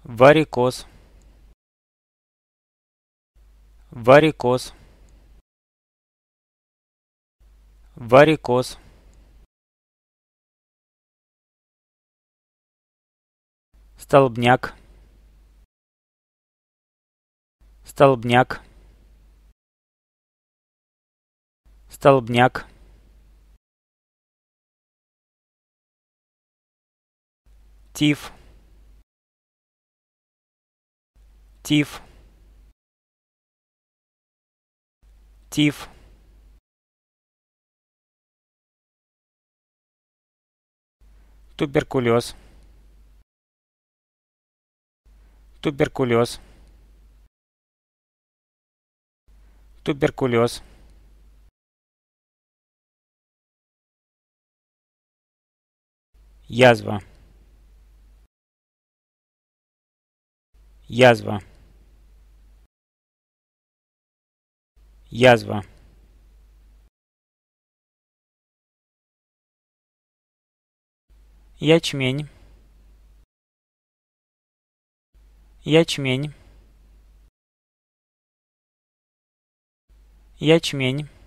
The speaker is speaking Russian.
варикоз, варикоз, варикоз, столбняк, столбняк, столбняк, тиф, тиф, тиф, туберкулез, туберкулез, туберкулез, язва, язва, язва, ячмень, ячмень, ячмень,